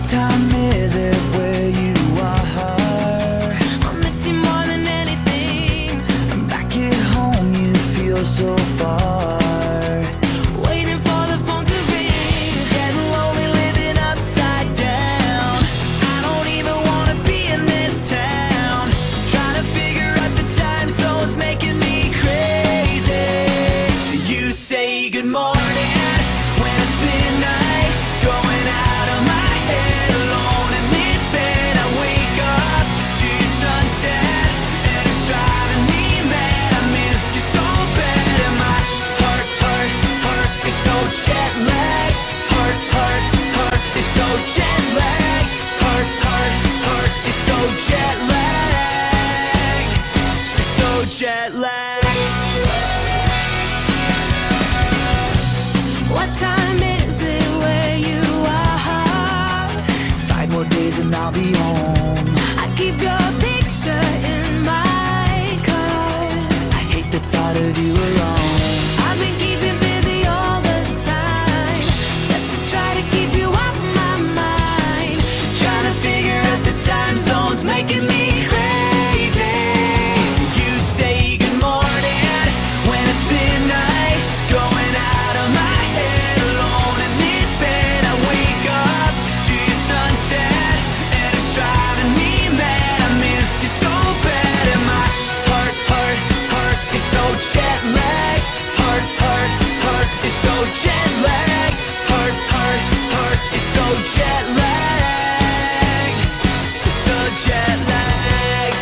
time is it where you are? I miss you more than anything. Back at home you feel so far. Waiting for the phone to ring. It's getting lonely living upside down. I don't even wanna be in this town. Trying to figure out the time zones making me crazy. You say good morning when it's midnight, going out of my head alone in this bed. I wake up to your sunset and it's driving me mad. I miss you so bad and my heart is so jet lagged. Heart is so jet lagged. Heart is so jet lagged. It's so jet lagged. What time is it where you are? 5 more days and I'll be home. I keep your picture in my car. I hate the thought of you alone. I've been keeping busy all the time, just to try to keep you off my mind. Trying to figure out the time zones making me crazy. You say good morning when it's midnight, going out of my head alone in this bed. I wake up to your sunset and it's driving me mad. I miss you so bad and my heart is so jet lagged. Heart is so jet lagged. Heart is so jet lagged. It's so jet lagged.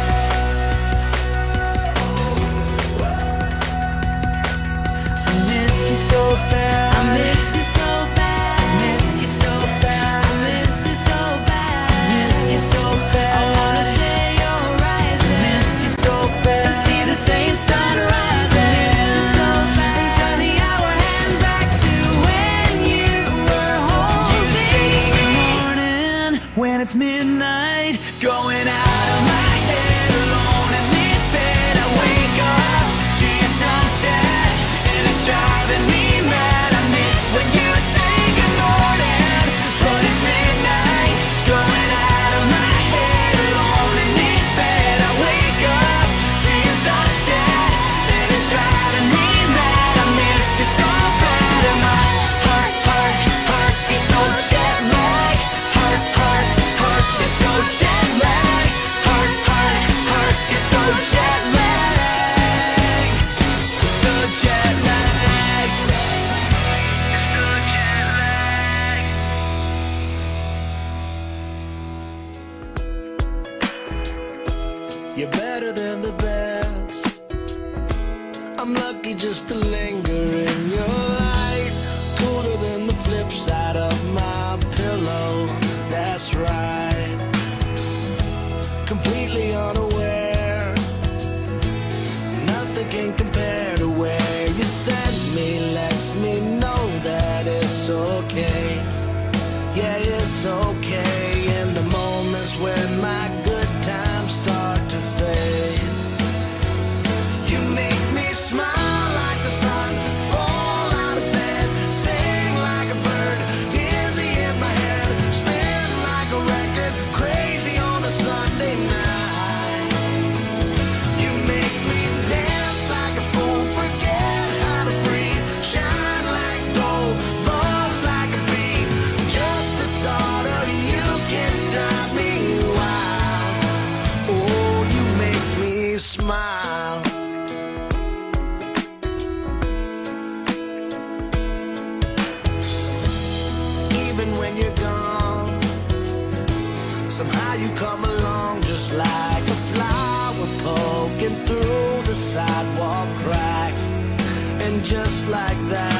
I miss you so bad. I miss you so bad. I miss you so bad. I miss you so bad. I miss you so bad. I wanna share your rising. Miss you so bad. See the same sunrise. Miss you so bad. And turn the hour hand back to when you were You say holding good me. morning when it's midnight, going out of my head alone in this bed. I wake up to your sunset and it's driving me mad. I miss when you say good morning, but it's midnight, going out of my head alone in this bed. I wake up to your sunset and it's driving me mad. I miss you so bad and my heart is so jet lagged. Heart is so jet lagged. Heart is so jet lagged. It's so jet lagged. It's so jet lagged. You're better than the best. I'm lucky just to linger in your light. Cooler than the flip side of my pillow. That's right. Completely unaware. Nothing can compare to where you send me. Lets me know that it's okay. Yeah, it's okay. In the moments when my good times start to fade, you make me smile like the sun, fall out of bed, sing like a bird, dizzy in my head, spin like a record, crazy on a Sunday night. You make me dance like a fool, forget how to breathe, shine like gold, buzz like a bee. Just the thought of you can drive me wild. Oh, you make me smile. Even when you're gone, somehow you come along just like a flower poking through the sidewalk crack. And just like that,